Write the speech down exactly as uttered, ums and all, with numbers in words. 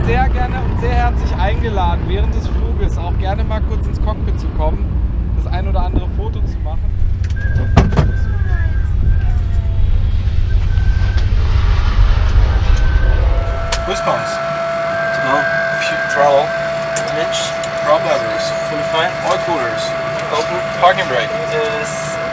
sehr gerne und sehr herzlich eingeladen, während des Fluges auch gerne mal kurz ins Cockpit zu kommen, das ein oder andere Foto zu machen. Goosebumps. To go. Throttle. Image. Throttle levers. Fully fine. Oil coolers. Open. Parking brake. Yes.